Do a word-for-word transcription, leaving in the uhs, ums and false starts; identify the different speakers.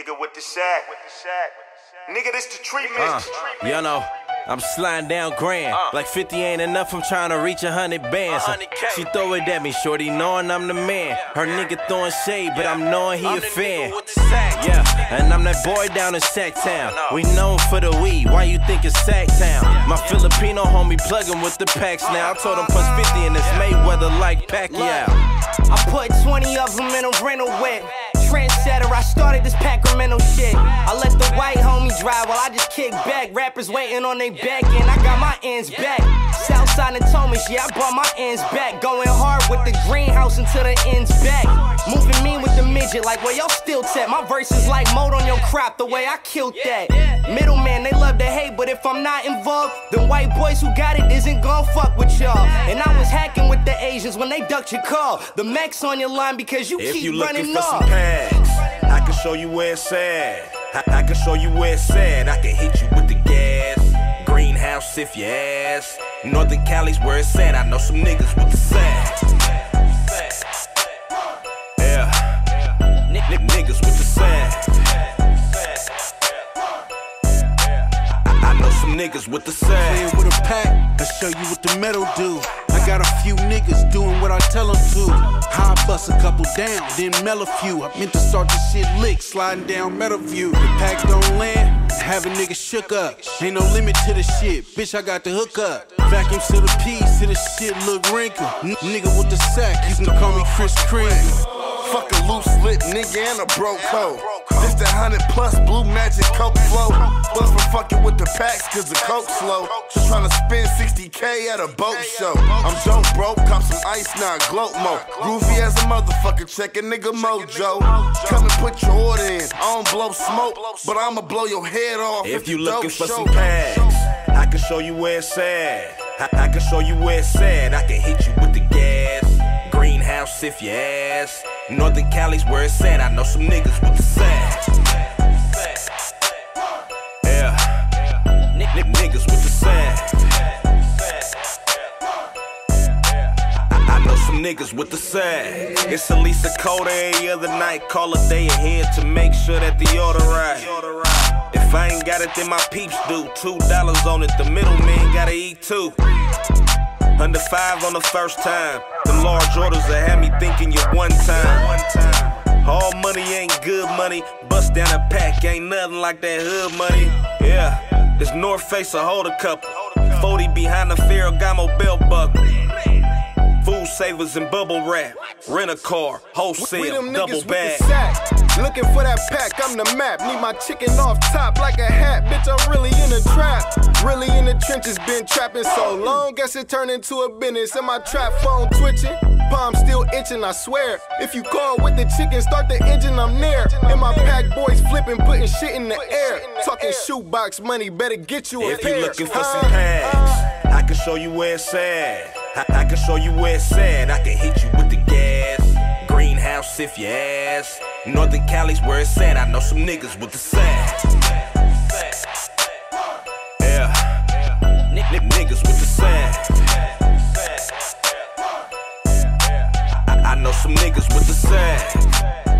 Speaker 1: Nigga with the sack. Nigga, this the treatment.
Speaker 2: Uh, you know, I'm sliding down grand. Uh, like fifty ain't enough, I'm trying to reach a hundred bands. Uh, she throw it at me, shorty knowing I'm the man. Her nigga throwing shade, but I'm knowing he I'm a fan. Yeah, and I'm that boy down in Sacktown. We known for the weed, why you think it's Sacktown? My Filipino homie plugging with the packs now. I told him punch fifty and it's Mayweather like Pacquiao.
Speaker 3: I put twenty of them in a rental whip. Trendsetter, I started this Sacramento shit. I let the white homie drive while I just kick back. Rappers waiting on they back end, I got my ends back. Southside and Thomas, yeah, I brought my ends back. Going hard with the greenhouse until the ends back. Moving mean with the midget, like where y'all still tap. My verse is like mold on your crop, the way I killed that. Middleman, they love to hate, but if I'm not involved, then white boys who got it isn't gon' fuck with y'all. And I was hacking with the Asians when they ducked your call. The Max on your line because you
Speaker 4: if
Speaker 3: keep
Speaker 4: you
Speaker 3: running
Speaker 4: for
Speaker 3: off.
Speaker 4: Some packs, I can show you where it's at. I, I can show you where it's at. I can hit you with the gas. Greenhouse if you ask. Northern Cali's where it's at. I know some niggas with the sack. Yeah, N N niggas with the sack. I, I know some niggas with the sack.
Speaker 5: Playing with a pack, I show you what the metal do. I got a few niggas doing what I tell them to. High bust a couple down, then mel a few. I meant to start this shit lick, sliding down Meadowview. The pack don't land, have a nigga shook up. Ain't no limit to the shit, bitch, I got the hook up. Vacuum to the piece, to the shit look wrinkled. N nigga with the sack, you can call me Chris Kringle.
Speaker 6: Fuck a loose lip nigga and a broke hoe. This the hundred plus blue magic coke flow. But for fucking with the packs cause the coke slow. Just tryna spend sixty K at a boat show. I'm dope broke, cop some ice now, gloat mo. Groovy as a motherfucker, check a nigga mojo. Come and put your order in, I don't blow smoke, but I'ma blow your head off
Speaker 4: if,
Speaker 6: if
Speaker 4: you looking for
Speaker 6: show.
Speaker 4: some packs, I can show you where it's at. I, I can show you where it's at. I can hit you with the gas. Greenhouse if you ask. Northern Cali's where it's at. I know some niggas with the sack. Yeah, N N niggas with the sack. I, I know some niggas with the sack. It's at least a coda every other night. Call a day ahead to make sure that the order right. If I ain't got it, then my peeps do. Two dollars on it, the middleman gotta eat too. Under five on the first time. Them large orders that had me thinking you one time. All money ain't good money. Bust down a pack, ain't nothing like that hood money. Yeah, this North Face a hold a couple. forty behind the Ferragamo belt buckle. Food savers and bubble wrap. Rent a car, wholesale, double bag.
Speaker 7: Looking for that pack, I'm the map. Need my chicken off top like a hat. Bitch, I'm really in the trap. Really in the trenches, been trapping so long. Guess it turned into a business. And my trap phone twitching. Palm still itching, I swear. If you call with the chicken, start the engine, I'm near. And my pack boys flipping, putting shit in the air. Talking shoebox money, better get you a
Speaker 4: If
Speaker 7: pair.
Speaker 4: you looking for some packs, I can show you where it's at. I, I can show you where it's at. I can hit you with the gas. Greenhouse if you ask. Northern Cali's where it's at. I know some niggas with the sack. Yeah, N N niggas with the sack. I, I know some niggas with the sack.